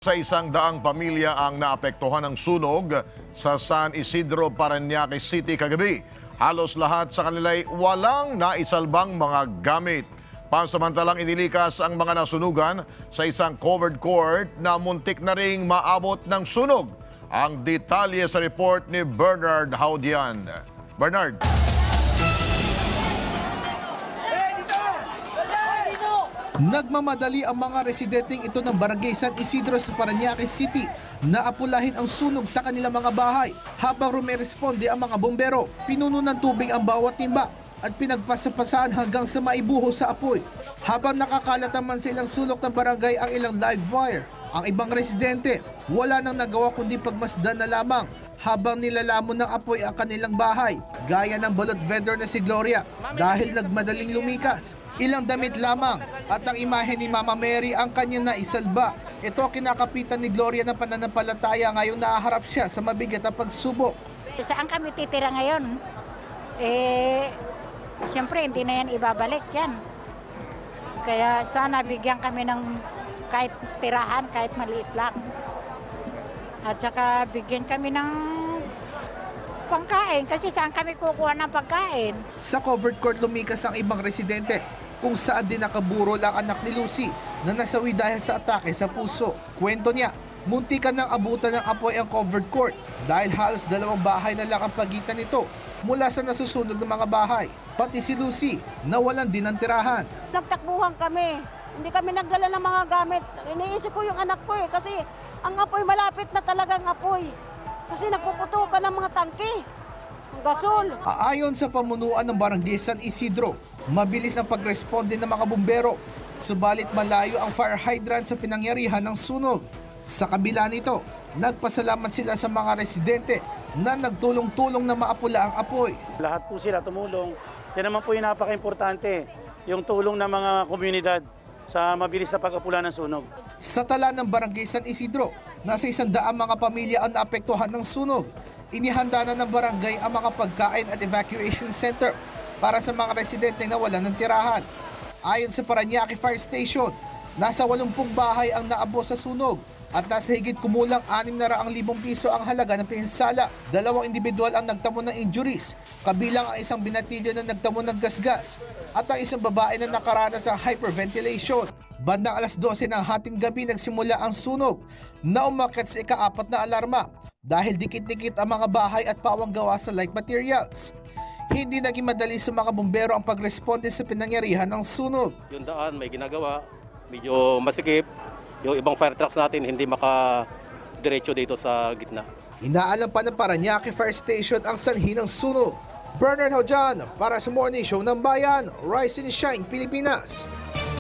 sa 100 pamilya ang naapektuhan ng sunog sa San Isidro, Parañaque City kagabi. Halos lahat sa kanila'y walang naisalbang mga gamit. Pansamantalang inilikas ang mga nasunugan sa isang covered court na muntik na ring maabot ng sunog. Ang detalye sa report ni Bernard Haudian. Bernard. Nagmamadali ang mga residenteng ito ng Barangay San Isidro sa Parañaque City na apulahin ang sunog sa kanilang mga bahay habang rumeresponde ang mga bombero. Pinuno ng tubig ang bawat timba at pinagpasapasahan hanggang sa maibuho sa apoy. Habang nakakalat naman sa ilang sulok ng barangay ang ilang live wire, ang ibang residente wala nang nagawa kundi pagmasdan na lamang habang nilalamon ng apoy ang kanilang bahay, gaya ng balot vendor na si Gloria dahil nagmadaling lumikas. Ilang damit lamang at ang imahe ni Mama Mary ang kanyang naisalba. Ito ang kinakapitan ni Gloria ng pananampalataya ngayong nahaharap siya sa mabigat na pagsubok. Saan kami titira ngayon? Siyempre hindi na yan ibabalik yan. Kaya sana bigyan kami ng kahit tirahan, kahit maliit lang. At saka bigyan kami ng pangkain kasi saan kami kukuha ng pagkain. Sa covered court lumikas ang ibang residente kung saan din nakaburol ang anak ni Lucy na nasawi dahil sa atake sa puso. Kwento niya, muntikan nang abutan ng apoy ang covered court dahil halos 2 bahay na lang ang pagitan nito mula sa nasusunog ng mga bahay. Pati si Lucy nawalan din ng tirahan. Nagtakbuhan kami. Hindi kami nagdala ng mga gamit. Iniisip ko yung anak ko kasi ang apoy malapit na talagang apoy. Kasi nagpuputukan ng mga tangke, gasol. Ayon sa pamunuan ng Barangay San Isidro, mabilis ang pagresponde ng mga bumbero, subalit malayo ang fire hydrant sa pinangyarihan ng sunog. Sa kabila nito, nagpasalamat sila sa mga residente na nagtulong-tulong na maapula ang apoy. Lahat po sila tumulong. Yan naman po yung napaka-importante, yung tulong ng mga komunidad sa mabilis na pag-apula ng sunog. Sa tala ng Barangay San Isidro, nasa 100 mga pamilya ang naapektuhan ng sunog. Inihanda na ng barangay ang mga pagkain at evacuation center para sa mga residente na wala ng tirahan. Ayon sa Parañaque Fire Station, nasa 80 bahay ang naabot sa sunog at nasa higit kumulang 600,000 piso ang halaga ng pinsala. 2 individual ang nagtamo ng injuries, kabilang ang isang binatilyo na nagtamo ng gasgas at ang isang babae na nakaranas ng hyperventilation. Bandang alas 12 ng hating gabi nagsimula ang sunog na umakyat sa ika-4 na alarma dahil dikit-dikit ang mga bahay at pawang gawa sa light materials. Hindi naging madali sa mga bumbero ang pagresponde sa pinangyarihan ng sunog. Yung daan may ginagawa, medyo masikip. Yung ibang fire trucks natin hindi makadiretso dito sa gitna. Inaalam pa ng Parañaque Fire Station ang sanhi ng sunog. Bernard Haudian para sa Morning Show ng Bayan, Rise and Shine, Pilipinas.